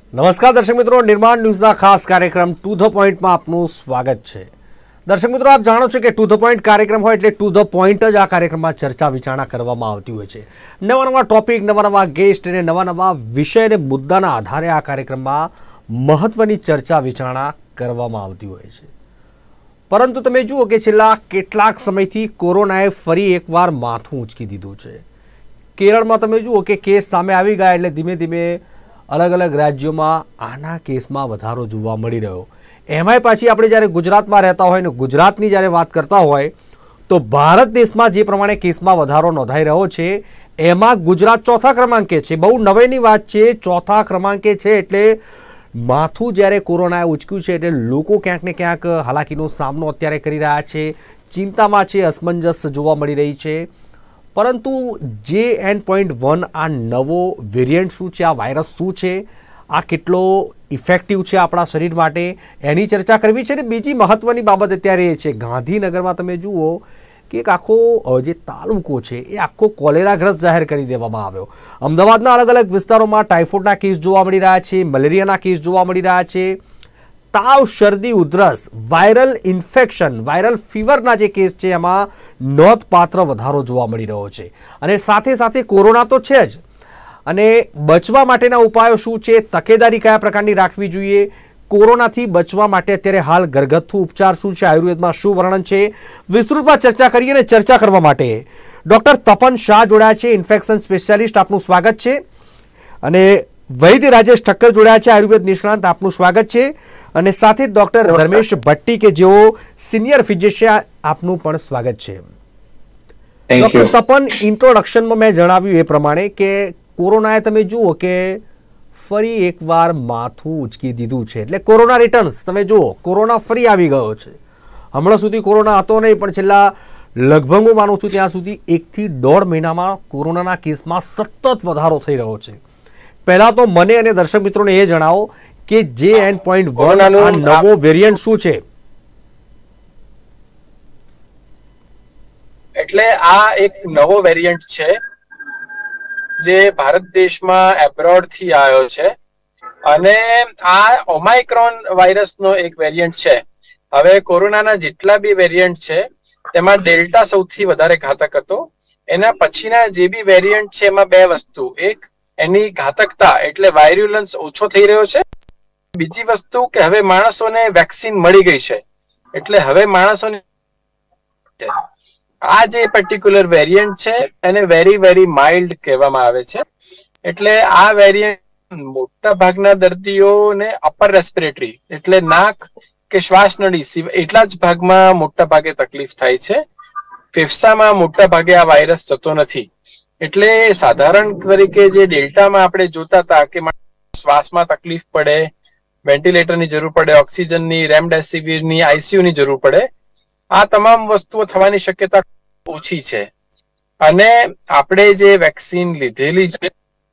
નમસ્કાર દર્શક મિત્રો, નિર્માણ ન્યૂઝના ખાસ કાર્યક્રમ ટુ ધ પોઈન્ટમાં આપનું સ્વાગત છે। દર્શક મિત્રો, આપ જાણો છો કે ટુ ધ પોઈન્ટ કાર્યક્રમ હોય એટલે ટુ ધ પોઈન્ટ જ આ કાર્યક્રમમાં ચર્ચા વિચારણા કરવામાં આવતી હોય છે। નવા નવા ટોપિક, નવા નવા ગેસ્ટ અને નવા નવા વિષય અને મુદ્દાના આધારે આ કાર્યક્રમમાં મહત્વની ચર્ચા વિચારણા કરવામાં આવતી હોય છે। પરંતુ તમે જુઓ કે છેલ્લા કેટલાક સમયથી કોરોનાએ ફરી એકવાર માથું ઉંચકી દીધું છે। કેરળમાં તમે જુઓ કે કેસ સામે આવી ગયા એટલે ધીમે ધીમે अलग अलग राज्यों में आना केस में वधारो जोवा मळी रह्यो। एमांय पाछी आपणे ज्यारे गुजरातमां रहेता होय ने गुजरातनी ज्यारे वात करता होय तो भारत देशमां जे प्रमाणे केसमां वधारो नोंधाई रह्यो छे एमां गुजरात चौथा क्रमांके छे। बहु नवाईनी वात छे, चौथा क्रमांके छे એટલે माथुं ज्यारे कोरोनाए उचक्युं छे એટલે लोको क्यांक ने क्यांक हालाकीनो सामनो अत्यारे करी रह्या छे, चिंतामां छे, असमंजस जोवा मळी रही छे। परंतु JN.1 आ नवो वेरियंट शू छे, आ वायरस शू छे, आ केटलो इफेक्टिव छे आपणा शरीर माटे एनी चर्चा करवी छे। बीजी महत्वनी बाबत अत्यारे ए छे गांधीनगरमां तमे जुओ कि एक आखो जे तालुको छे ए आखो कोलेराग्रस्त जाहेर करी देवामां आव्यो। अमदावादना अलग अलग विस्तारोमां टाइफोइडना केस जोवा मळी रह्या छे, मलेरियाना केस जोवा मळी रह्या छे। ताव, शरदी, उधरस, वायरल इन्फेक्शन, वायरल फीवरना जे केस छे एमां नोंधपात्र वधारो जोवा मळी रह्यो छे। अने साथे साथे कोरोना तो छे ज अने बचवा माटेना उपायो शुं छे, तकेदारी कया प्रकारनी राखवी जोईए, कोरोनाथी बचवा माटे अत्यारे हाल घरगथ्थु उपचार शुं छे, आयुर्वेदमां शुं वर्णन छे, विस्तृतमां चर्चा करीए। अने चर्चा करवा माटे डॉक्टर तपन शाह जोड़ाया छे, इन्फेक्शन स्पेशियालिस्ट, आपनुं स्वागत छे। अने वैद्य राजेश ठक्कर जोड़ाया छे, आयुर्वेद निष्णात, आपनुं स्वागत छे। અને સાથે ડોક્ટર ધર્મેશ ભટ્ટી કે જેઓ સિનિયર ફિઝિશિયન, આપનું પણ સ્વાગત છે। ડોક્ટર તપન, ઇન્ટ્રોડક્શનમાં મેં જણાવ્યું એ પ્રમાણે કે કોરોનાએ તમે જુઓ કે ફરી એકવાર માથું ઉચકી દીધું છે એટલે કોરોના રિટર્ન્સ તમે જુઓ, કોરોના ફરી આવી ગયો છે। હમણાં સુધી કોરોના હતો નહીં પણ છેલ્લા લગભગ હું માનું છું ત્યાં સુધી 1 થી 1.5 મહિનામાં કોરોનાના કેસમાં સતત વધારો થઈ રહ્યો છે। પહેલા તો મને અને દર્શક મિત્રોને એ જણાવો કે JN.1 આ નવો વેરિયન્ટ શું છે? એટલે આ એક નવો વેરિયન્ટ છે જે ભારત દેશમાં એબ્રોડ થી આવ્યો છે અને આ ઓમાઇક્રોન વાયરસનો એક વેરિયન્ટ છે। હવે કોરોનાના જેટલા બી વેરિયન્ટ છે તેમાં ડેલ્ટા સૌથી વધારે ઘાતક હતો। એના પછીના જે બી વેરિયન્ટ છે એમાં બે વસ્તુ, એક એની ઘાતકતા એટલે વાયરુલન્સ ઓછો થઈ રહ્યો છે, બીજી વસ્તુ કે હવે માણસોને વેક્સિન મળી ગઈ છે એટલે હવે માણસોને આ જે પર્ટિક્યુલર વેરિયન્ટ છે એને વેરી વેરી માઇલ્ડ કહેવામાં આવે છે। એટલે આ વેરિયન્ટ મોટા ભાગના દર્દીઓને અપર રેસ્પિરેટરી એટલે નાક કે શ્વાસ નળી એટલા જ ભાગમાં મોટા ભાગે તકલીફ થાય છે। ફેફસામાં મોટા ભાગે આ વાયરસ જતો નથી। એટલે સાધારણ તરીકે જે ડેલ્ટામાં આપણે જોતા હતા કે શ્વાસમાં તકલીફ પડે, વેન્ટિલેટરની જરૂર પડે, ઓક્સિજનની, રેમડેસિવિરની, આઈસીયુની જરૂર પડે, આ તમામ વસ્તુઓ થવાની શક્યતા ઓછી છે। અને આપણે જે વેક્સિન લીધેલી છે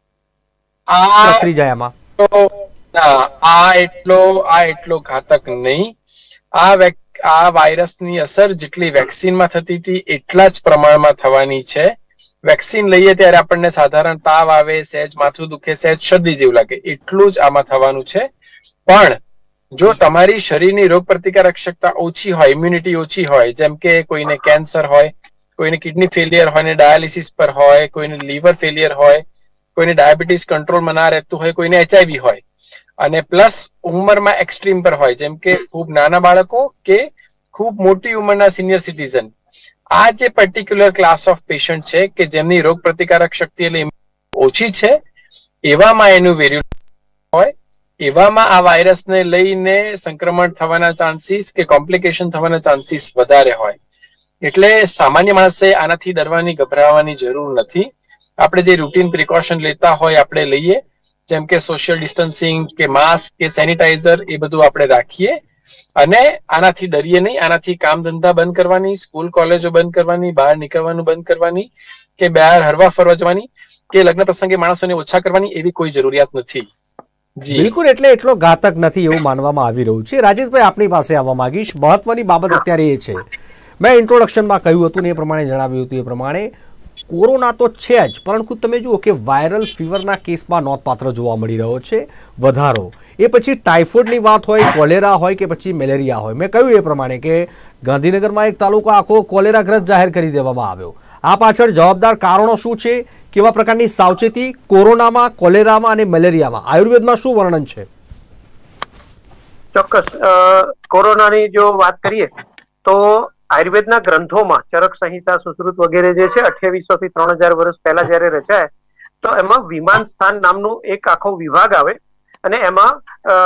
આ એટલો ઘાતક નહીં। આ વાયરસની અસર જેટલી વેક્સિનમાં થતી હતી એટલા જ પ્રમાણમાં થવાની છે। વેક્સિન લઈએ ત્યારે આપણને સાધારણ તાવ આવે, સહેજ માથું દુખે, સહેજ શરદી જેવું લાગે, એટલું જ આમાં થવાનું છે। પણ જો તમારી શરીરની રોગ પ્રતિકારક ક્ષમતા ઓછી હોય, ઇમ્યુનિટી ઓછી હોય, જેમ કે કોઈને કેન્સર હોય, કોઈને કિડની ફેલિયર હોય ને ડાયાલિસિસ પર હોય, કોઈને લીવર ફેલિયર હોય, કોઈને ડાયાબિટીસ કંટ્રોલમાં ના રહેતું હોય, કોઈને HIV હોય અને પ્લસ ઉંમરમાં એક્સ્ટ્રીમ પર હોય જેમ કે ખૂબ નાના બાળકો કે ખૂબ મોટી ઉંમરના સિનિયર સિટીઝન, આ જે પર્ટિક્યુલર ક્લાસ ઓફ પેશન્ટ છે કે જેમની રોગ પ્રતિકારક શક્તિ એટલે ઓછી છે એવામાં એનું વેરિયન્ટ હોય, એવામાં આ વાયરસને લઈને સંક્રમણ થવાના ચાન્સીસ કે કોમ્પ્લિકેશન થવાના ચાન્સીસ વધારે હોય। એટલે સામાન્ય માણસે આનાથી ડરવાની, ગભરાવાની જરૂર નથી। આપણે જે રૂટીન પ્રિકોશન લેતા હોય આપણે લઈએ, જેમ કે સોશિયલ ડિસ્ટન્સિંગ કે માસ્ક કે સેનિટાઈઝર, એ બધું આપણે રાખીએ અને આનાથી ડરીએ નહીં। આનાથી કામ ધંધા બંધ કરવાની, સ્કૂલ કોલેજો બંધ કરવાની, બહાર નીકળવાનું બંધ કરવાની કે બહાર હરવા ફરવા જવાની કે લગ્ન પ્રસંગે માણસોને ઓછા કરવાની એવી કોઈ જરૂરિયાત નથી। બિલકુલ, એટલે એટલો ઘાતક નથી એવું માનવામાં આવી રહ્યું છે। રાજેશભાઈ, આપની પાસે આવવા માંગીશ। મહત્વની બાબત અત્યારે એ છે, મેં ઇન્ટ્રોડક્શનમાં કહ્યું હતું ને એ પ્રમાણે જણાવ્યું હતું એ પ્રમાણે કોરોના તો છે જ, પરંતુ તમે જુઓ કે વાયરલ ફીવરના કેસમાં નોંધપાત્ર જોવા મળી રહ્યો છે વધારો. એ પછી ટાઇફોઇડની વાત હોય, કોલેરા હોય કે પછી મેલેરિયા હોય. મેં કહ્યું એ પ્રમાણે કે ગાંધીનગરમાં એક તાલુકો આખો કોલેરાગ્રસ્ત જાહેર કરી દેવામાં આવ્યો. આ પાછળ જવાબદાર કારણો શું છે, કેવા પ્રકારની સાવચેતી કોરોનામાં, કોલેરામાં અને મેલેરિયામાં, આયુર્વેદમાં શું વર્ણન છે? ચોક્કસ. કોરોનાની જો વાત કરીએ તો આયુર્વેદના ગ્રંથોમાં ચરક સંહિતા, સુશ્રુત વગેરે જે છે 2800 થી 3000 વર્ષ પહેલા જયારે રચાય તો એમાં વિમાન સ્થાન નામનો એક આખો વિભાગ આવે અને એમાં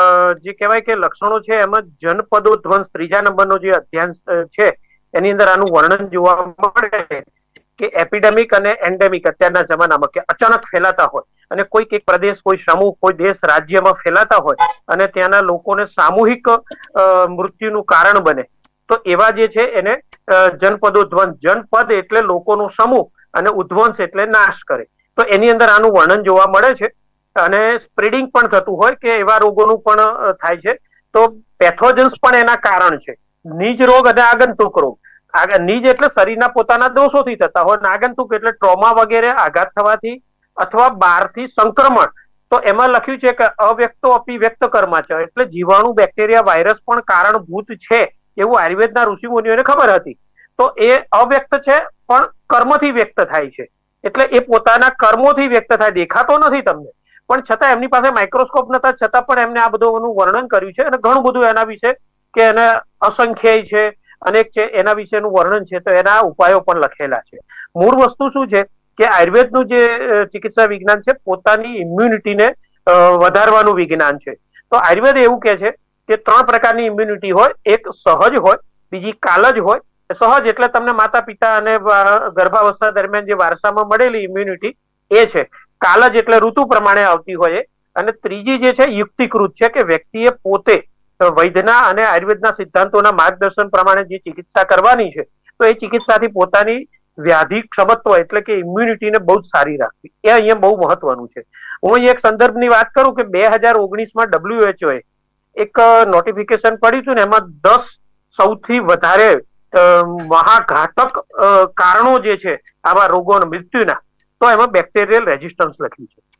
જે કહેવાય કે લક્ષણો છે એમાં જનપદો ધ્વંસ 3જા નંબરનો જે અધ્યાય છે એની અંદર આનું વર્ણન જોવા મળે કે એપિડેમિક અને એન્ડેમિક અત્યારના જમાનામાં કે અચાનક ફેલાતા હોય અને કોઈક એક પ્રદેશ, કોઈ સમૂહ, કોઈ દેશ, રાજ્યમાં ફેલાતા હોય અને ત્યાંના લોકોને સામૂહિક મૃત્યુનું કારણ બને તો એવા જે છે એને જનપદોધ્વંસ. જનપદ એટલે લોકોનો સમૂહ અને ઉદ્ધવંસ એટલે નાશ કરે. તો એની અંદર આનું વર્ણન જોવા મળે છે અને સ્પ્રેડિંગ પણ થતું હોય કે એવા રોગોનું પણ થાય છે. તો પેથોજન્સ પણ એના કારણ છે. નીજ રોગ અને આગંતુક રોગ. નીજ એટલે શરીરના પોતાના દોષોથી થતા હોય, આગંતુક એટલે ટ્રોમા વગેરે આઘાત થવાથી અથવા બહારથી સંક્રમણ. તો એમાં લખ્યું છે કે અવ્યક્તો અપી વ્યક્ત કર્મા છે, એટલે જીવાણુ, બેક્ટેરિયા, વાયરસ પણ કારણભૂત છે એવું આયુર્વેદના ઋષિ મુનિઓને ખબર હતી. તો એ અવ્યક્ત છે પણ કર્મથી વ્યક્ત થાય છે, એટલે એ પોતાના કર્મોથી વ્યક્ત થાય, દેખાતો નથી તમને, પણ છતાં એમની પાસે માઇક્રોસ્કોપ નતા છતાં પણ એમને આ બધું વર્ણન કર્યું છે અને ઘણું બધું એના વિશે કે એને અસંખ્ય છે, અનેક છે, એના વિશેનું વર્ણન છે. તો એના ઉપાયો પણ લખેલા છે. મૂળ વસ્તુ શું છે કે આયુર્વેદનું જે ચિકિત્સા વિજ્ઞાન છે પોતાની ઇમ્યુનિટીને વધારવાનું વિજ્ઞાન છે. તો આયુર્વેદ એવું કે છે કે 3 પ્રકારની ઇમ્યુનિટી હોય. એક સહજ હોય, બીજી કાલજ હોય. સહજ એટલે તમને માતા પિતા અને ગર્ભાવસ્થા દરમિયાન જે વારસામાં મળેલી ઇમ્યુનિટી એ છે. કાલજ એટલે ઋતુ પ્રમાણે આવતી હોય. અને ત્રીજી જે છે યુક્તિકૃત છે કે વ્યક્તિએ પોતે વૈદ્યના અને આયુર્વેદના સિદ્ધાંતોના માર્ગદર્શન પ્રમાણે જે ચિકિત્સા કરવાની છે તો એ ચિકિત્સાથી પોતાની વ્યાધિ ક્ષમત્વ એટલે કે ઇમ્યુનિટીને બહુ જ સારી રાખવી, એ અહીંયા બહુ મહત્વનું છે. હું અહીં એક સંદર્ભની વાત કરું કે 2019માં WHO એક નોટિફિકેશન પડ્યું હતું ને એમાં 10 સૌથી વધારે મહાઘાતક કારણો જે છે આવા રોગોના મૃત્યુના, તો એમાં બેક્ટેરિયલ રેઝિસ્ટન્સ લખ્યું છે.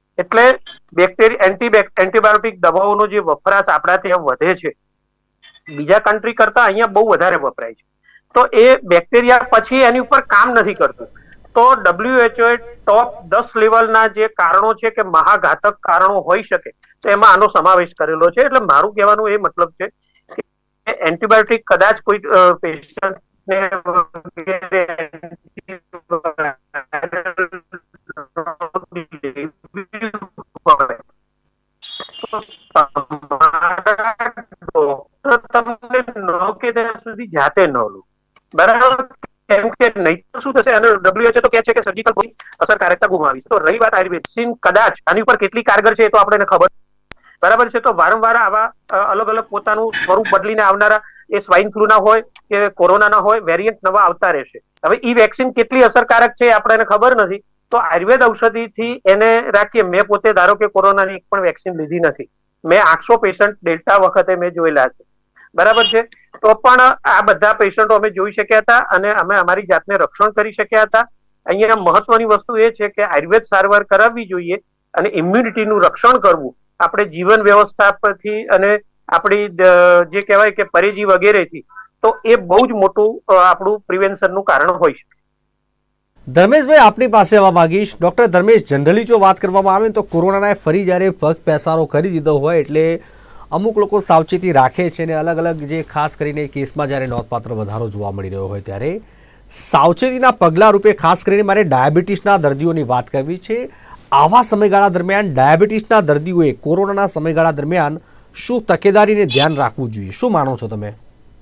એટલે એન્ટીબાયોટિક દવાઓનો જે વપરાશ આપણા ત્યાં વધે છે બીજા કન્ટ્રી કરતા અહીંયા બહુ વધારે વપરાય છે. તો એ બેક્ટેરિયા પછી એની ઉપર કામ નથી કરતું. તો WHO ટોપ 10 લેવલના જે કારણો છે કે મહાઘાતક કારણો હોઈ શકે તો એમાં આનો સમાવેશ કરેલો છે. એટલે મારું કહેવાનું એ મતલબ છે કે એન્ટીબાયોટિક કદાચ કોઈ પેશન્ટને તમને ન કે ત્યાં સુધી જાતે ન લો, બરાબર? કેમ કે નહીં તો શું થશે, અને WHO તો કહે છે કે સર્જિકલ કોઈ અસરકારકતા ગુમાવી. તો રહી વાત આયુર્વેદ, કદાચ આની ઉપર કેટલી કારગર છે એ તો આપણને ખબર, બરાબર છે? તો વારંવાર આવા અલગ અલગ પોતાનું સ્વરૂપ બદલીને આવનારા એ સ્વાઇન ફ્લુ ના હોય કે કોરોના ના હોય, વેરિયન્ટ નવા આવતા રહેશે. હવે ઈ વેક્સિન કેટલી અસરકારક છે એ આપણને ખબર નથી. તો આયુર્વેદ ઔષધિથી એને રાખીએ. મેં પોતે ધારો કે કોરોનાની એક પણ વેક્સિન લીધી નથી. મેં 800 પેશન્ટ ડેલ્ટા વખતે મેં જોયેલા છે, બરાબર છે? તો પણ આ બધા પેશન્ટો અમે જોઈ શક્યા હતા અને અમે અમારી જાતને રક્ષણ કરી શક્યા હતા. અહીંયા મહત્વની વસ્તુ એ છે કે આયુર્વેદ સારવાર કરાવવી જોઈએ અને ઇમ્યુનિટીનું રક્ષણ કરવું આપણે જીવન વ્યવસ્થા પરથી અને આપણી જે કહેવાય કે પરેજી વગેરેથી, તો એ બહુ જ મોટું આપણું પ્રિવેન્શનનું કારણ હોય છે. ધર્મેશભાઈ, આપની પાસે આવવા માંગીશ. ડોક્ટર ધર્મેશ, જનરલી જો વાત કરવામાં આવે તો કોરોનાએ ફરી જ્યારે પગ પેસારો કરી દીધો હોય એટલે અમુક લોકો સાવચેતી રાખે છે અને અલગ અલગ જે ખાસ કરીને કેસમાં જ્યારે નોંધપાત્ર વધારો જોવા મળી રહ્યો હોય ત્યારે સાવચેતીના પગલાં રૂપે ખાસ કરીને મારે ડાયાબિટીસના દર્દીઓની વાત કરવી છે. આવા સમયગાળા દરમિયાન ડાયાબિટીસના દર્દીઓએ કોરોનાના સમયગાળા દરમિયાન શું તકેદારીને ધ્યાન રાખવું જોઈએ? શું માનો છો તમે?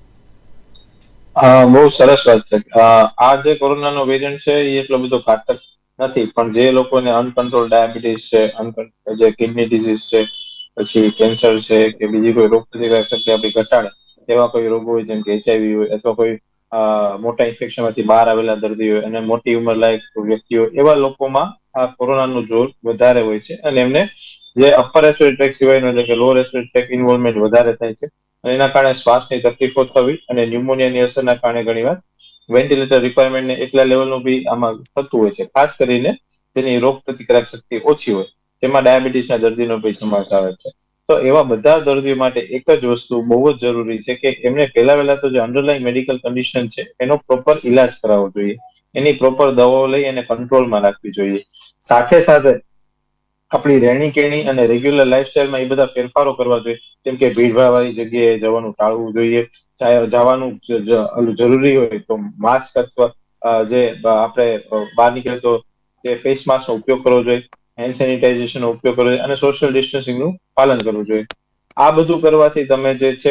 બહુ સરસ વાત છે. આ જે કોરોનાનો વેરિયન્ટ છે એ એટલો બધો ઘાતક નથી, પણ જે લોકોને અનકન્ટ્રોલ ડાયાબિટીસ છે, જે કિડની ડિઝીઝ છે, પછી કેન્સર છે કે બીજી કોઈ રોગ પ્રતિકારક શક્તિ આપણી ઘટાડે એવા કોઈ રોગો હોય જેમ કે HIV હોય અથવા કોઈ મોટા ઇન્ફેક્શન માંથી બહાર આવેલા દર્દી હોય અને મોટી ઉંમર લાયક વ્યક્તિ હોય, એવા લોકોમાં આ કોરોનાનું જોર વધારે હોય છે અને એમને જે અપર રેસ્પિરેટરી ટ્રેક સિવાયનો એટલે કે લો રેસ્પિરેટરી ટ્રેક ઇન્વોલ્વમેન્ટ વધારે થાય છે અને એના કારણે શ્વાસની તકલીફો થવી અને ન્યુમોનિયાની અસરના કારણે ઘણીવાર વેન્ટિલેટર રિક્વાયરમેન્ટ ને એટલા લેવલનું બી આમાં થતું હોય છે, ખાસ કરીને જેની રોગ પ્રતિકારક શક્તિ ઓછી હોય, જેમાં ડાયાબિટીસના દર્દીનો બી સમાવેશ આવે છે. તો એવા બધા દર્દીઓ માટે એક જ વસ્તુ બહુ જ જરૂરી છે કે એમને પહેલા તો જે અંડરલાઈન મેડિકલ કન્ડિશન છે એનો પ્રોપર ઇલાજ કરાવવો જોઈએ, એની પ્રોપર દવાઓ લઈ અને કંટ્રોલમાં રાખવી જોઈએ. સાથે સાથે આપણી રહેણી કેણી અને રેગ્યુલર લાઇફસ્ટાઇલમાં એ બધા ફેરફારો કરવા જોઈએ, જેમ કે ભીડભાડ વાળી જગ્યાએ જવાનું ટાળવું જોઈએ. જવાનું જરૂરી હોય તો માસ્ક અથવા જે આપણે બહાર નીકળે તો જે ફેસ માસ્કનો ઉપયોગ કરવો જોઈએ, હેન્ડ સેનિટાઇઝેશનનો ઉપયોગ કરવો જોઈએ અને સોશિયલ ડિસ્ટન્સિંગનું પાલન કરવું જોઈએ. આ બધું કરવાથી તમે જે છે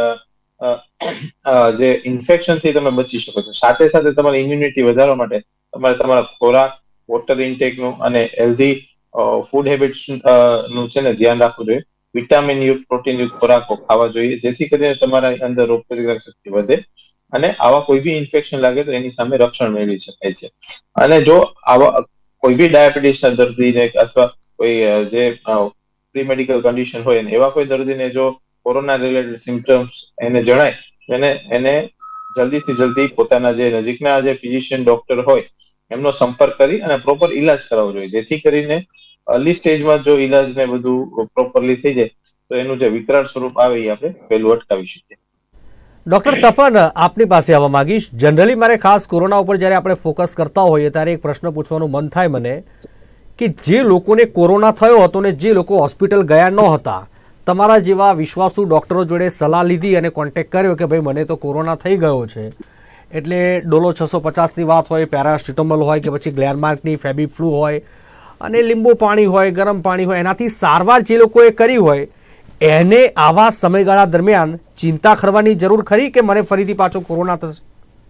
જે ઇન્ફેક્શનથી તમે બચી શકો છો. સાથે સાથે તમારી ઇમ્યુનિટી વધારવા માટે તમારે તમારા ખોરાક, વોટર ઇન્ટેકનું અને હેલ્ધી ફૂડ હેબિટ્સ નું છે ને ધ્યાન રાખવું જોઈએ. વિટામિન યુક્ત, પ્રોટીન યુક્ત ખોરાકો ખાવા જોઈએ, જેથી કરીને તમારા અંદર રોગ પ્રતિકારક શક્તિ વધે અને આવા કોઈ બી ઇન્ફેક્શન લાગે તો એની સામે રક્ષણ મેળવી શકાય છે. અને જો આવા કોઈ બી ડાયાબિટીસના દર્દીને અથવા કોઈ જે પ્રી મેડિકલ કન્ડિશન હોય એવા કોઈ દર્દીને જો કોરોના રિલેટેડ સિમ્પટમ્સ એને જણાય એને જલ્દીથી જલ્દી પોતાના જે નજીકના જે ફિઝિશિયન ડોક્ટર હોય એમનો સંપર્ક કરી અને પ્રોપર ઇલાજ કરાવવો જોઈએ, જેથી કરીને અર્લી સ્ટેજમાં જો ઇલાજ ને બધું પ્રોપરલી થઈ જાય તો એનું જે વિકરાળ સ્વરૂપ આવે એ આપણે પહેલું અટકાવી શકીએ. ડોક્ટર તપન, આપની પાસે આવવા માંગીશ. જનરલી મારે ખાસ કોરોના ઉપર જ્યારે આપણે ફોકસ કરતા હોઈએ ત્યારે એક પ્રશ્ન પૂછવાનું મન થાય મને કે જે લોકોને કોરોના થયો હતો ને જે લોકો હોસ્પિટલ ગયા ન હતા, તમારા જેવા વિશ્વાસુ ડોક્ટરો જોડે સલાહ લીધી અને કોન્ટેક્ટ કર્યો કે ભાઈ મને તો કોરોના થઈ ગયો છે, એટલે ડોલો 650ની વાત હોય, પેરાસિટામોલ હોય કે પછી ગ્લેનમાર્કની ફેબી ફ્લુ હોય અને લીંબુ પાણી હોય, ગરમ પાણી હોય, એનાથી સારવાર જે લોકોએ કરી હોય એને આવા સમયગાળા દરમિયાન ચિંતા કરવાની જરૂર ખરી કે મને ફરીથી પાછો કોરોના થશે?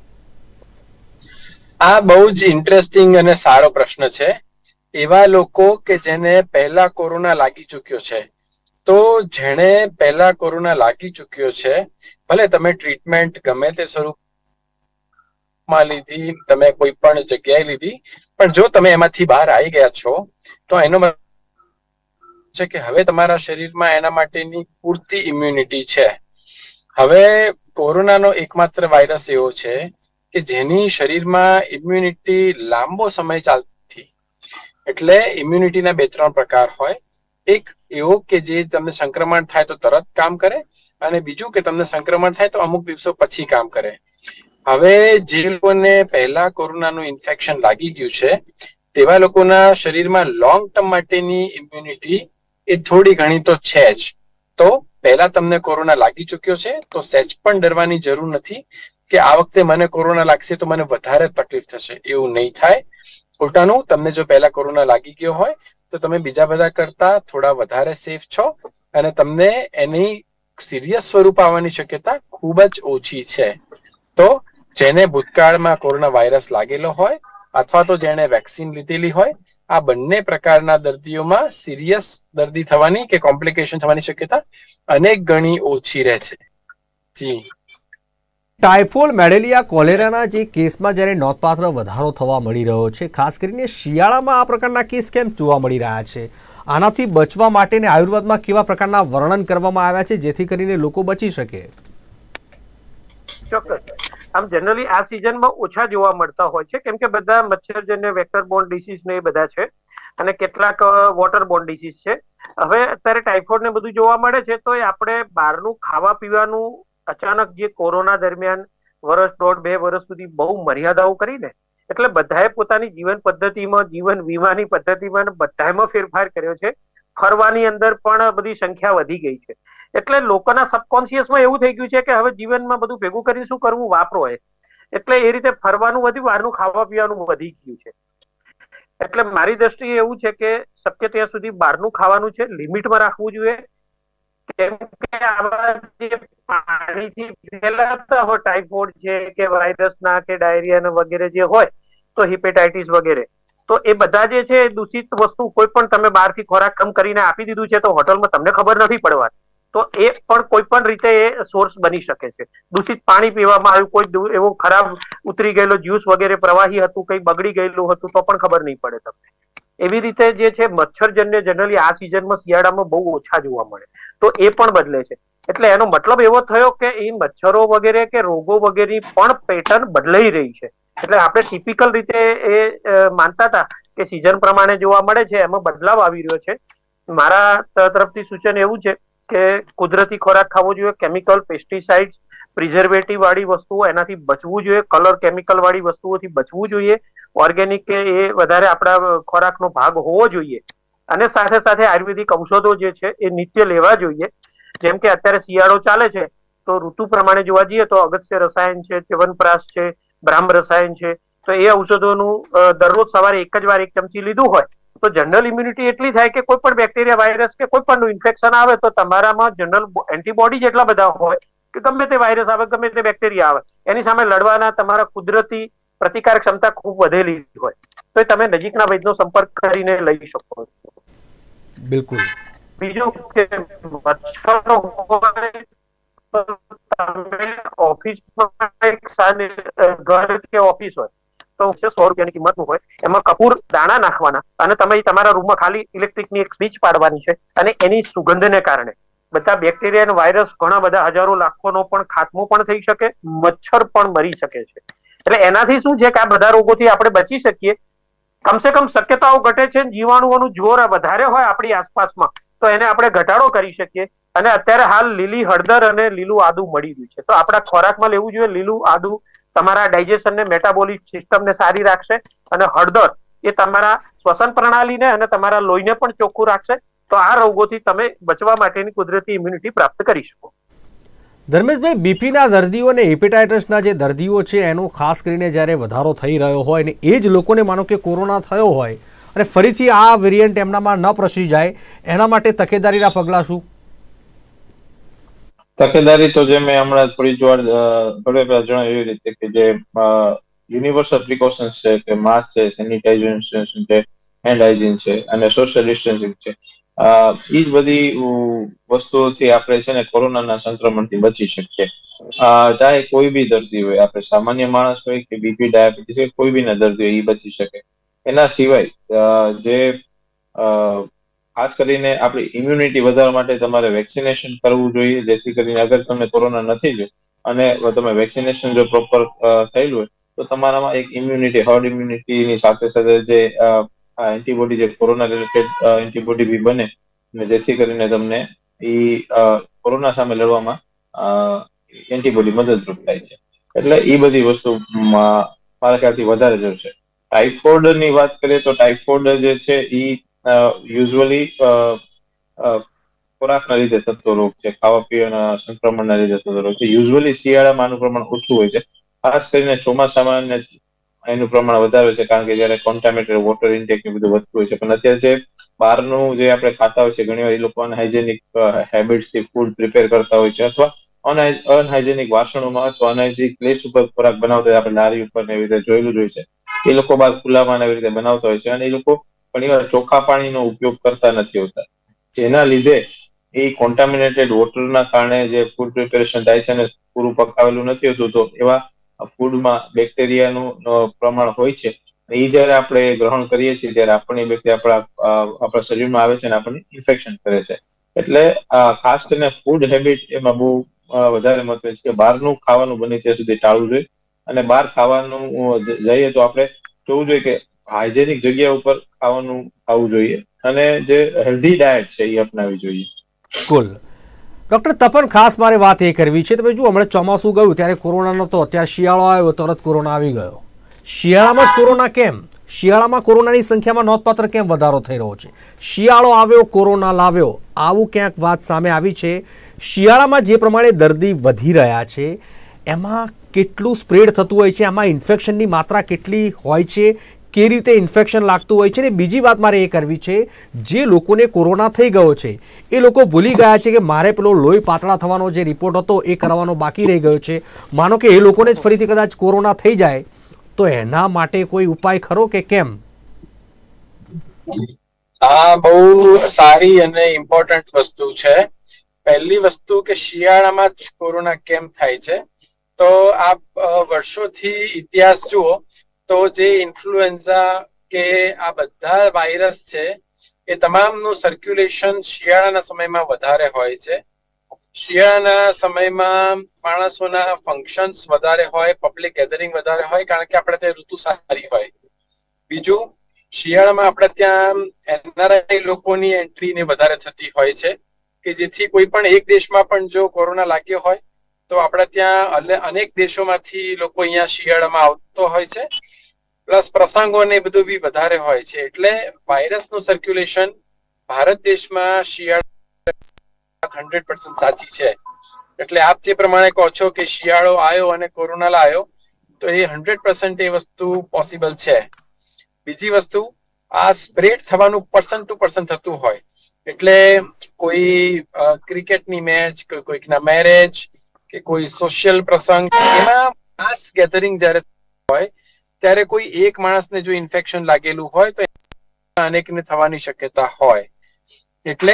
આ બહુ જ ઇન્ટરેસ્ટિંગ અને સારો પ્રશ્ન છે. એવા લોકો કે જેને પહેલા કોરોના લાગી ચૂક્યો છે, તો જેણે પહેલા કોરોના લાગી ચૂક્યો છે, ભલે તમે ટ્રીટમેન્ટ ગમે તે સ્વરૂપમાં લીધી, તમે કોઈ પણ જગ્યાએ લીધી, પણ જો તમે એમાંથી બહાર આવી ગયા છો તો એનો છે કે હવે તમારા શરીરમાં એના માટેની પૂરતી ઇમ્યુનિટી છે. હવે કોરોનાનો એકમાત્ર વાયરસ એવો છે કે જેની શરીરમાં ઇમ્યુનિટી લાંબો સમય ચાલતી. એટલે ઇમ્યુનિટીના 2-3 પ્રકાર હોય. એક એવો કે જે તમને સંક્રમણ થાય તો તરત કામ કરે, અને બીજું કે તમને સંક્રમણ થાય તો અમુક દિવસો પછી કામ કરે. હવે જે લોકોને પહેલા કોરોનાનું ઇન્ફેક્શન લાગી ગયું છે તેવા લોકોના શરીરમાં લોંગ ટર્મ માટેની ઇમ્યુનિટી એ થોડી ઘણી તો છે જ. તો પહેલા તમને કોરોના લાગી ચૂક્યો છે તો સહેજ પણ ડરવાની જરૂર નથી કે આ વખતે મને કોરોના લાગશે તો મને વધારે તકલીફ થશે. એવું નહીં થાય. ઉલટાનું, તમને જો પહેલા કોરોના લાગી ગયો હોય તો તમે બીજા બધા કરતા થોડા વધારે સેફ છો અને તમને એની સિરિયસ સ્વરૂપ આવવાની શક્યતા ખૂબ જ ઓછી છે. તો જેને ભૂતકાળમાં કોરોના વાયરસ લાગેલો હોય અથવા તો જેણે વેક્સિન લીધેલી હોય, આ બંને પ્રકારના દર્દીઓમાં સિરિયસ દર્દી થવાની કે કોમ્પ્લિકેશન થવાની શક્યતા અનેક ગણી ઓછી રહે છે. જી. ટાઇફોઇડ, મેલેરિયા, કોલેરાના જે કેસમાં જ્યારે નોંધપાત્ર વધારો થવા મળી રહ્યો છે, ખાસ કરીને શિયાળામાં આ પ્રકારના કેસ કેમ જોવા મળી રહ્યા છે? આનાથી બચવા માટે આયુર્વેદમાં કેવા પ્રકારના વર્ણન કરવામાં આવ્યા છે જેથી કરીને લોકો બચી શકે? ચોક્કસ. આમ જનરલી આ સિઝનમાં ઓછા જોવા મળતા હોય છે, કેમ કે બધા મચ્છરજન્ય વેક્ટર બોર્ન ડિસીઝ ને એ બધા છે અને કેટલાક વોટર બોર્ન ડિસીઝ છે. હવે અત્યારે ટાઇફોઇડ ને બધું જોવા મળે છે, તો એ આપણે બહારનું ખાવા પીવાનું અચાનક જે કોરોના દરમિયાન 1.5-2 વર્ષ સુધી બહુ મર્યાદાઓ કરીને, એટલે બધાએ પોતાની જીવન પદ્ધતિમાં, જીવન વીમાની પદ્ધતિમાં બધામાં ફેરફાર કર્યો છે. ફરવાની અંદર પણ બધી સંખ્યા વધી ગઈ છે. એટલે લોકોના સબકોન્શિયસમાં એવું થઈ ગયું છે કે હવે જીવનમાં બધું ભેગું કરી શું કરવું, વાપરો. એટલે એ રીતે ફરવાનું વધ્યું, બહારનું ખાવા પીવાનું વધી ગયું છે. એટલે મારી દ્રષ્ટિએ એવું છે કે શક્ય ત્યાં સુધી બહારનું ખાવાનું છે લિમિટમાં રાખવું જોઈએ. કેમ કે આવા જે પાણીથી ફેલાતા હોય ટાઇફોઇડ છે કે વાયરસના કે ડાયરિયા વગેરે જે હોય, તો હિપેટાઇટિસ વગેરે, તો એ બધા જે છે દૂષિત વસ્તુ કોઈ પણ તમે બહારથી ખોરાક કમ કરીને આપી દીધું છે તો હોટલમાં તમને ખબર નથી પડવાની, તો એ પણ કોઈ પણ રીતે એ સોર્સ બની શકે છે. દૂષિત પાણી પીવામાં આવ્યું, કોઈ એવો ખરાબ ઉતરી ગયેલો જ્યુસ વગેરે પ્રવાહી હતું, કઈ બગડી ગયેલું હતું તો પણ ખબર નહીં પડે તમને. એવી રીતે જે છે મચ્છરજન્ય જનરલી આ સિઝનમાં શિયાળામાં બહુ ઓછા જોવા મળે, તો એ પણ બદલે છે. એટલે એનો મતલબ એવો થયો કે એ મચ્છરો વગેરે કે રોગો વગેરે પણ પેટર્ન બદલાઈ રહી છે. એટલે આપણે ટિપિકલ રીતે એ માનતા હતા કે સિઝન પ્રમાણે જોવા મળે છે, એમાં બદલાવ આવી રહ્યો છે. મારા તરફથી સૂચન એવું છે કે કુદરતી ખોરાક ખાવો જોઈએ, કેમિકલ, પેસ્ટિસાઇડ, પ્રિઝર્વેટિવ વાળી વસ્તુઓ એનાથી બચવું જોઈએ, કલર કેમિકલ વાળી વસ્તુઓથી બચવું જોઈએ, ઓર્ગેનિક કે એ વધારે આપણા ખોરાકનો ભાગ હોવો જોઈએ. અને સાથે સાથે આયુર્વેદિક ઔષધો જે છે એ નિત્ય લેવા જોઈએ. જેમ કે અત્યારે શિયાળો ચાલે છે તો ઋતુ પ્રમાણે જોવા જઈએ તો અગત્ય રસાયણ છે, ચ્યવનપ્રાશ છે, બ્રાહ્મ રસાયણ છે, તો એ ઔષધોનું દરરોજ સવારે એક જ વાર 1 ચમચી લીધું હોય તો જનરલ ઇમ્યુનિટી એટલી થાય કે કોઈ પણ બેક્ટેરિયા, વાયરસ કે કોઈ પણ ઇન્ફેક્શન આવે તો તમારામાં જનરલ એન્ટીબોડી જેટલા બધા હોય કે ગમે તે વાયરસ આવે, ગમે તે બેક્ટેરિયા આવે, એની સામે લડવાના તમારા કુદરતી પ્રતિકારક ક્ષમતા ખૂબ વધેલી હોય તો તમે નજીકના વૈદ્યનો સંપર્ક કરીને લઈ શકો છો. બિલકુલ. બીજું કે મચ્છરો હોય તો તમે ઓફિસમાં ઘર કે ઓફિસ હોય તો 100 રૂપિયાની કિંમતનું હોય, એમાં કપૂર દાણા નાખવાના અને તમે તમારા રૂમમાં ખાલી ઇલેક્ટ્રિકની એક સ્વિચ પાડવાની છે અને એની સુગંધને કારણે બધા બેક્ટેરિયા અને વાયરસ ઘણા બધા હજારો લાખોનો પણ ખાત્મો પણ થઈ શકે, મચ્છર પણ મરી શકે છે. એટલે એનાથી શું છે કે આ બધા રોગોથી આપણે બચી શકીએ. કમસે કમ શક્યતાઓ ઘટે છે, જીવાણુઓનું જોર વધારે હોય આપણી આસપાસમાં તો એને આપણે ઘટાડો કરી શકીએ. અને અત્યારે હાલ લીલી હળદર અને લીલું આદુ મળી રહ્યું છે તો આપણા ખોરાકમાં લેવું જોઈએ. લીલું આદુ તમારા ડાયજેશનને, મેટાબોલિક સિસ્ટમને સારી રાખશે અને હળદર એ તમારા શ્વસન પ્રણાલીને અને તમારા લોહીને પણ ચોખ્ખું રાખશે. તો આ રોગોથી તમે બચવા માટેની કુદરતી ઇમ્યુનિટી પ્રાપ્ત કરી શકો. ધર્મેશભાઈ, બીપીના દર્દીઓ અને હેપેટાઇટિસના જે દર્દીઓ છે એનો ખાસ કરીને જ્યારે વધારો થઈ રહ્યો હોય અને એ જ લોકોને માનો કે કોરોના થયો હોય અને ફરીથી આ વેરિયન્ટ એમનામાં ન પ્રસરી જાય એના માટે તકેદારીના પગલાં શું? તકેદારી તો જે મેં હમણાં થોડી પહેલા જણાવ્યું એવી રીતે કે જે યુનિવર્સલ પ્રિકોશન્સ છે કે માસ્ક છે, સેનિટાઇઝેશન છે, હેન્ડ હાઇજીન છે અને સોશિયલ ડિસ્ટન્સિંગ છે, એ જ બધી વસ્તુઓથી આપણે છે ને કોરોનાના સંક્રમણથી બચી શકીએ. ચાહે કોઈ બી દર્દી હોય, આપણે સામાન્ય માણસ હોય કે બીપી, ડાયાબિટીસ હોય, કોઈ બી ના દર્દી હોય એ બચી શકે. એના સિવાય જે ખાસ કરીને આપણી ઇમ્યુનિટી વધારવા માટે તમારે વેક્સિનેશન કરવું જોઈએ, જેથી કરીને અગર તમને કોરોના નથી જો અને તમે વેક્સિનેશન જો પ્રોપર થયેલું હોય તો તમારામાં એક ઇમ્યુનિટી, હર્ડ ઇમ્યુનિટીની સાથે સાથે જે એન્ટીબોડી, જે કોરોના રિલેટેડ એન્ટીબોડી બી બને અને જેથી કરીને તમને એ કોરોના સામે લડવામાં એન્ટીબોડી મદદરૂપ થાય છે. એટલે એ બધી વસ્તુ મારા ખ્યાલથી વધારે જરૂર છે. ટાઇફોઇડ ની વાત કરીએ તો ટાઇફોઇડ જે છે એ યુઝ્યુઅલી ખોરાકના લીધે થતો રોગ છે, ખાવા પીવાના સંક્રમણના લીધે થતો રોગ છે. યુઝ્યુઅલી શિયાળામાં આનું પ્રમાણ ઓછું હોય છે, ખાસ કરીને ચોમાસામાં એનું પ્રમાણ વધારે છે કારણ કે જયારે કોન્ટામિનેટેડ વોટર ઇન્ટેક એ બધું વધતું હોય છે. પણ અત્યારે જે બહારનું જે આપણે ખાતા હોય છે ઘણી વાર એ લોકો અનહાઇજેનિક હેબિટ્સથી ફૂડ પ્રિપેર કરતા હોય છે અથવા અનહાઇજેનિક વાસણોમાં અથવા અનહાઇજેનિક પ્લેસ ઉપર ખોરાક બનાવતા હોય, આપણે લારી ઉપર એવી રીતે જોયેલું જ હોય છે. એ લોકો બાદ ખુલ્લામાં એવી રીતે બનાવતા હોય છે અને એ લોકો ઘણીવાર ચોખ્ખા પાણીનો ઉપયોગ કરતા નથી હોતા, જેના લીધે એ કોન્ટામિનેટેડ વોટરના કારણે જે ફૂડ પ્રિપેરેશન થાય છે અને પૂરું પકાવેલું નથી હોતું તો એવા ફૂડમાં બેક્ટેરિયાનું પ્રમાણ હોય છે. એ જયારે આપણે ગ્રહણ કરીએ છીએ ત્યારે આપણી બેક્ટેરિયા આપણા શરીરમાં આવે છે અને આપણને ઇન્ફેક્શન કરે છે. એટલે ખાસ કરીને ફૂડ હેબિટ એમાં બહુ વધારે મહત્વ છે કે બહારનું ખાવાનું બને ત્યાં સુધી ટાળવું જોઈએ અને બહાર ખાવાનું જઈએ તો આપણે જોવું જોઈએ કે હાઇજેનિક જગ્યા ઉપર ખાવાનું ખાવું જોઈએ અને જે હેલ્ધી ડાયટ છે એ અપનાવવી જોઈએ. કુલ ડૉક્ટર તપન, ખાસ મારે વાત એ કરવી છે. તમે જુઓ, હમણાં ચોમાસું ગયું ત્યારે કોરોના નહોતો, અત્યારે શિયાળો આવ્યો તરત કોરોના આવી ગયો. શિયાળામાં જ કોરોના કેમ? શિયાળામાં કોરોનાની સંખ્યામાં નોંધપાત્ર કેમ વધારો થઈ રહ્યો છે? શિયાળો આવ્યો, કોરોના લાવ્યો, આવું ક્યાંક વાત સામે આવી છે. શિયાળામાં જે પ્રમાણે દર્દી વધી રહ્યા છે એમાં કેટલું સ્પ્રેડ થતું હોય છે, એમાં ઇન્ફેક્શનની માત્રા કેટલી હોય છે, કેવી રીતે ઇન્ફેક્શન લાગતું હોય છે? અને બીજી વાત મારે એ કરવી છે, જે લોકોને કોરોના થઈ ગયો છે એ લોકો ભૂલી ગયા છે કે મારે પેલો લોહી પાતળા થવાનો જે રિપોર્ટ હતો એ કરવાનો બાકી રહી ગયો છે. માનો કે એ લોકોને જ ફરીથી કદાચ કોરોના થઈ જાય તો એના માટે કોઈ ઉપાય ખરો કે કેમ? આ બહુ સારી અને ઇમ્પોર્ટન્ટ વસ્તુ છે. પહેલી વસ્તુ કે શિયાળામાં જ કોરોના કેમ થાય છે, તો આપ વર્ષોથી ઇતિહાસ જુઓ તો જે ઇન્ફ્લુએન્ઝા કે આ બધા વાયરસ છે એ તમામનું સર્ક્યુલેશન શિયાળાના સમયમાં વધારે હોય છે. શિયાળાના સમયમાં માણસોના ફંક્શન્સ વધારે હોય, પબ્લિક ગેધરિંગ વધારે હોય, કારણ કે આપણે ત્યાં ઋતુ સારી હોય. બીજું, શિયાળામાં આપણે ત્યાં એનઆરઆઈ લોકોની એન્ટ્રી ને વધારે થતી હોય છે, કે જેથી કોઈ પણ એક દેશમાં પણ જો કોરોના લાગ્યો હોય તો આપણે ત્યાં અનેક દેશોમાંથી લોકો અહીંયા શિયાળામાં આવતો હોય છે. પ્લસ પ્રસંગો ને બધું બી વધારે હોય છે, એટલે વાયરસનું સર્ક્યુલેશન ભારત દેશમાં શિયાળા 100% સાચી છે. એટલે આપ જે પ્રમાણે કહો છો કે શિયાળો આવ્યો અને કોરોના લાયો, તો એ 100% એ વસ્તુ પોસિબલ છે. બીજી વસ્તુ, આ સ્પ્રેડ થવાનું પર્સન ટુ પર્સન થતું હોય, એટલે કોઈ ક્રિકેટની મેચ, કોઈકના મેરેજ કે કોઈ સોશિયલ પ્રસંગ, એમાં માસ ગેધરિંગ જ્યારે હોય ત્યારે કોઈ એક માણસને જો ઇન્ફેક્શન લાગેલું હોય તો અનેકને થવાની શક્યતા હોય. એટલે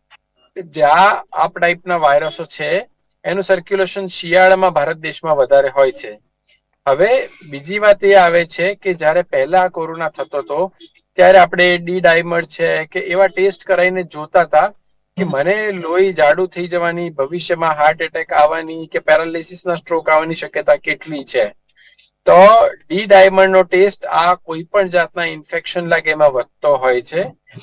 જ્યાં આ ટાઈપના વાયરસો છે એનું સર્ક્યુલેશન શિયાળામાં ભારત દેશમાં વધારે હોય છે. હવે બીજી વાત એ આવે છે કે જ્યારે પહેલા કોરોના થતો હતો ત્યારે આપણે ડી ડાયમર છે કે એવા ટેસ્ટ કરાવીને જોતા હતા કે મને લોહી જાડું થઈ જવાની, ભવિષ્યમાં હાર્ટ એટેક આવવાની કે પેરાલિસિસના સ્ટ્રોક આવવાની શક્યતા કેટલી છે. તો ડી ડાયમંડ નો ટેસ્ટ આ કોઈ પણ જાતના ઇન્ફેક્શન લાગે એમાં વધતો હોય છે.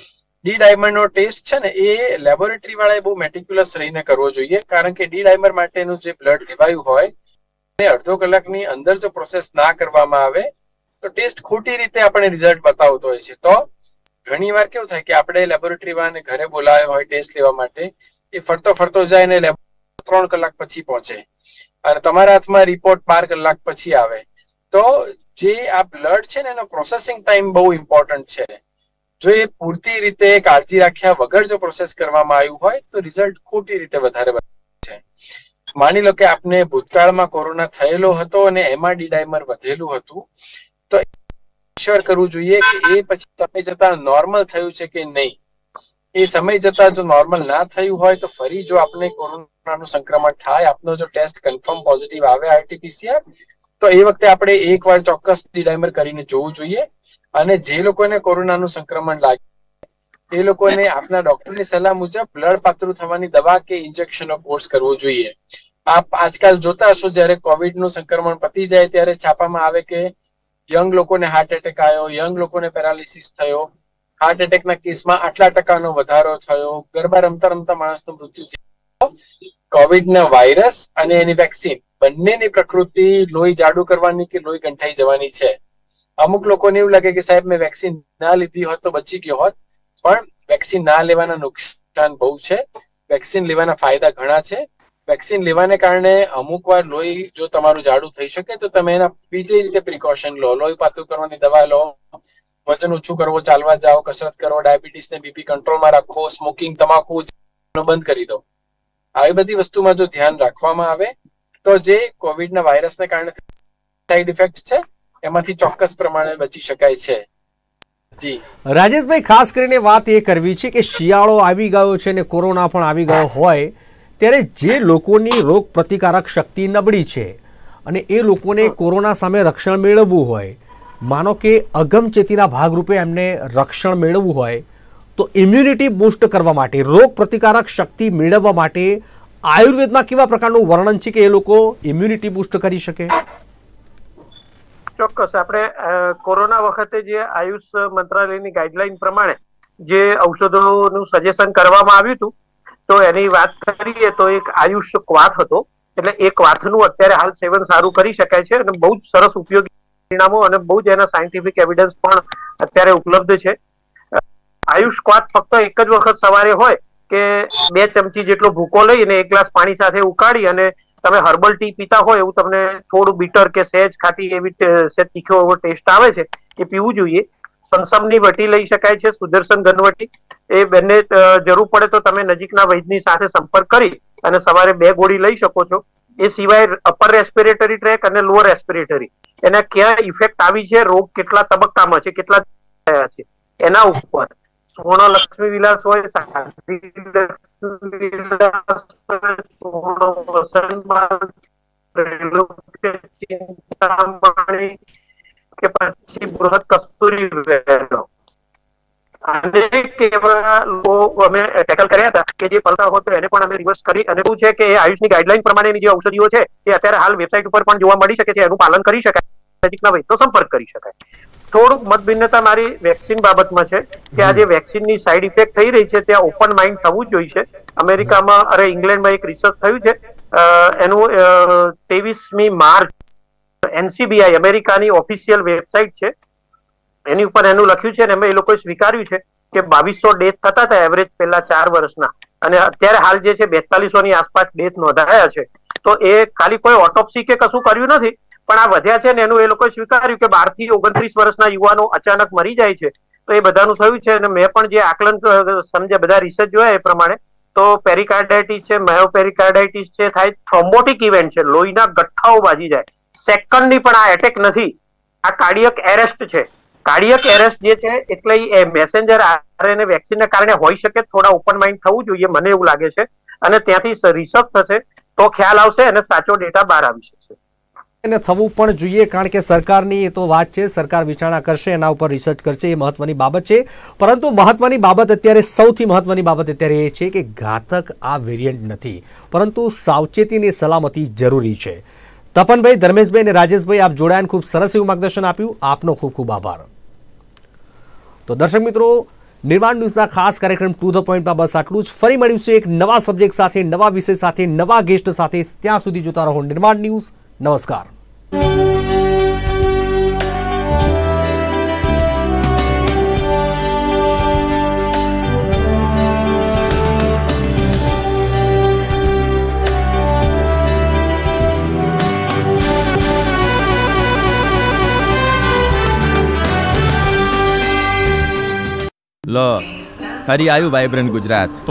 ડી ડાયમંડ નો ટેસ્ટ છે ને એ લેબોરેટરી વાળાએ બહુ મેટિક્યુલસ રહીને કરવો જોઈએ, કારણ કે ડી ડાયમર માટેનું જે બ્લડ લેવાયું હોય એ અડધો કલાકની અંદર જો પ્રોસેસ ના કરવામાં આવે તો ટેસ્ટ ખોટી રીતે આપણે રિઝલ્ટ બતાવતો હોય છે. તો ઘણી વાર કેવું થાય કે આપણે લેબોરેટરી વાળાને ઘરે બોલાવ્યો હોય ટેસ્ટ લેવા માટે, એ ફરતો ફરતો જાય ને 3 કલાક પછી પહોંચે અને તમારા હાથમાં રિપોર્ટ 12 કલાક પછી આવે. તો જે આ બ્લડ છે ને એનો પ્રોસેસિંગ ટાઈમ બહુ ઇમ્પોર્ટન્ટ છે. જો એ પૂરતી રીતે કાળજી રાખ્યા વગર જો પ્રોસેસ કરવામાં આવ્યું હોય તો રિઝલ્ટ ખોટી રીતે વધારે છે. માની લો કે આપને ભૂતકાળમાં કોરોના થયેલો હતો અને એમાં ડી ડાયમર વધેલું હતું, તો શ્યોર કરવું જોઈએ કે એ પછી સમય જતા નોર્મલ થયું છે કે નહીં. એ સમય જતા જો નોર્મલ ના થયું હોય તો ફરી જો આપણે કોરોનાનું સંક્રમણ થાય, આપનો જો ટેસ્ટ કન્ફર્મ પોઝિટિવ આવે આરટીપીસીઆર, તો એ વખતે આપણે એકવાર ચોક્કસ ડી ડાયમર કરીને જોવું જોઈએ. અને જે લોકોને કોરોનાનું સંક્રમણ લાગે એ લોકોને આપના ડોક્ટરની સલાહ મુજબ બ્લડ પાતળું થવાની દવા કે ઇન્જેક્શનનો કોર્સ કરવો જોઈએ. આપ આજકાલ જોતા હશો જ્યારે કોવિડનું સંક્રમણ પતી જાય ત્યારે છાપામાં આવે કે યંગ લોકોને હાર્ટ એટેક આવ્યો, યંગ લોકોને પેરાલિસિસ થયો, હાર્ટ એટેકના કેસમાં આટલા ટકાનો વધારો થયો, ગરબા રમતા રમતા માણસનું મૃત્યુ થયું. કોવિડના વાયરસ અને એની વેક્સિન બંનેની પ્રકૃતિ લોહી જાડું કરવાની કે લોહી ગંઠાઈ જવાની છે. અમુક લોકોને એવું લાગે કે સાહેબ મેં વેક્સિન ના લીધી હોત તો બચી ગયો હોત, પણ વેક્સિન ના લેવાના નુકસાન બહુ છે, વેક્સિન લેવાના ફાયદા ઘણા છે. વેક્સિન લેવાને કારણે અમુક વાર લોહી જો તમારું જાડું થઈ શકે તો તમે એના બીજી રીતે પ્રિકોશન લો, લોહી પાતળું કરવાની દવા લો, વજન ઓછું કરવો, ચાલવા જાઓ, કસરત કરો, ડાયાબિટીસ ને બીપી કંટ્રોલમાં રાખો, સ્મોકિંગ, તમાકુ બંધ કરી દો. આવી બધી વસ્તુમાં જો ધ્યાન રાખવામાં આવે તો જે કોવિડના વાયરસને કારણે સાઇડ ઇફેક્ટ છે એમાંથી ચોક્કસ પ્રમાણે બચી શકાય છે. જી રાજેશભાઈ, ખાસ કરીને વાત એ કરવી છે કે શિયાળો આવી ગયો છે ને કોરોના પણ આવી ગયો હોય ત્યારે જે લોકોની રોગ પ્રતિકારક શક્તિ નબળી છે અને એ લોકોને કોરોના સામે રક્ષણ મેળવવું હોય, માનો કે અગમચેતીના ભાગરૂપે એમને રક્ષણ મેળવવું હોય, તો ઇમ્યુનિટી બૂસ્ટ કરવા માટે, રોગ પ્રતિકારક શક્તિ મેળવવા માટે આયુર્વેદમાં કેવા પ્રકારનું વર્ણન છે કે એ લોકો ઇમ્યુનિટી બૂસ્ટ કરી શકે? ચોક્કસ. આપણે કોરોના વખતે જે આયુષ મંત્રાલયની ગાઈડલાઈન પ્રમાણે જે ઔષધોનું સજેશન કરવામાં આવ્યું હતું, તો એની વાત કરીએ તો એક આયુષ ક્વાથ હતો. એટલે એ ક્વાથનું અત્યારે હાલ સેવન સારું કરી શકાય છે અને બહુ જ સરસ ઉપયોગી પરિણામો અને બહુ જ એના સાયન્ટિફિક એવિડન્સ પણ અત્યારે ઉપલબ્ધ છે. આયુષ ક્વાથ ફક્ત એક જ વખત સવારે હોય કે 2 ચમચી જેટલો ભૂકો લઈને 1 ગ્લાસ પાણી સાથે ઉકાળી અને તમે હર્બલ ટી પીતા હોય એવું તમને થોડું બીટર કે સહેજ ખાટી એવી સહેજ તીખો એવો ટેસ્ટ આવે છે એ પીવું જોઈએ. સંસમની વટી લઈ શકાય છે, સુદર્શન ઘનવટી, એ બંને જરૂર પડે તો તમે નજીકના વૈદ્યની સાથે સંપર્ક કરી અને સવારે 2 ગોળી લઈ શકો છો. એ સિવાય અપર રેસ્પિરેટરી ટ્રેક અને લોઅર રેસ્પિરેટરી, એના ક્યાં ઇફેક્ટ આવી છે, રોગ કેટલા તબક્કામાં છે, કેટલા થયા છે, એના ઉપર સોનો લક્ષ્મી વિલાસ હોય, કે પછી બૃહદ કસ્તુરી વેલો, અનેક એવા લોકો અમે ટેકલ કર્યા હતા કે જે પલટા હોત એને પણ અમે રિવર્સ કરી. અને એવું છે કે એ આયુષની ગાઈડલાઈન પ્રમાણેની જે ઔષધિઓ છે એ અત્યારે હાલ વેબસાઇટ ઉપર પણ જોવા મળી શકે છે, એનું પાલન કરી શકાય, નજીકના હોય તો સંપર્ક કરી શકાય. થોડુંક મતભિન્નતા મારી વેક્સિન બાબતમાં છે કે આ જે વેક્સિનની સાઈડ ઇફેક્ટ થઈ રહી છે ત્યાં ઓપન માઇન્ડ થવું જ જોઈએ. અમેરિકામાં ઇંગ્લેન્ડમાં એક રિસર્ચ થયું છે, એનું 23મી માર્ચ NCBI અમેરિકાની ઓફિશિયલ વેબસાઇટ છે એની ઉપર એનું લખ્યું છે, અને અમે એ લોકોએ સ્વીકાર્યું છે કે 2200 ડેથ થતા હતા એવરેજ પહેલા 4 વર્ષના, અને અત્યારે હાલ જે છે 4200 ની આસપાસ ડેથ નોંધાયા છે. તો એ ખાલી કોઈ ઓટોપ્સી કે કશું કર્યું નથી, પણ આ વધ્યા છે ને એનું એ લોકોએ સ્વીકાર્યું કે 12 થી 29 વર્ષના યુવાનો અચાનક મરી જાય છે. તો એ બધાનું થયું છે, અને મેં પણ જે આકલન સમજ્યા બધા રિસર્ચ જોયા એ પ્રમાણે તો પેરિકાર્ડાઇટિસ છે, માયોપેરિકાર્ડાઇટિસ છે, થાય થ્રોમ્બોટિક ઇવેન્ટ છે, લોહીના ગઠ્ઠાઓ બાજી જાય, સેકન્ડની પણ આ એટેક નથી, આ કાર્ડિયક એરેસ્ટ છે. કાર્ડિયક એરેસ્ટ જે છે એટલે એ મેસેન્જર આરએનએ વેક્સિનને કારણે હોઈ શકે. થોડા ઓપન માઇન્ડ થવું જોઈએ, મને એવું લાગે છે, અને ત્યાંથી રિસર્ચ થશે તો ખ્યાલ આવશે અને સાચો ડેટા બહાર આવી શકશે. એને થવું પણ જોઈએ, કારણ કે સરકારની એ તો વાત છે, સરકાર વિચારણા કરશે, એના ઉપર રિસર્ચ કરશે, એ મહત્વની બાબત છે. પરંતુ મહત્વની બાબત અત્યારે, સૌથી મહત્વની બાબત અત્યારે એ છે કે ઘાતક આ વેરિયન્ટ નથી, પરંતુ સાવચેતી અને સલામતી જરૂરી છે. તપનભાઈ, ધર્મેશભાઈ અને રાજેશભાઈ, આપ જોડાયા, ખૂબ સરસ એવું માર્ગદર્શન આપ્યું, આપનો ખૂબ ખૂબ આભાર. તો દર્શક મિત્રો, નિર્માણ ન્યૂઝના ખાસ કાર્યક્રમ ટુ ધ પોઈન્ટમાં બસ આટલું જ. ફરી મળીશું એક નવા સબ્જેક્ટ સાથે, નવા વિષય સાથે, નવા ગેસ્ટ સાથે. ત્યાં સુધી જોતા રહો નિર્માણ ન્યૂઝ. નમસ્કાર. લો, ફરી આવ્યું વાઇબ્રન્ટ ગુજરાત.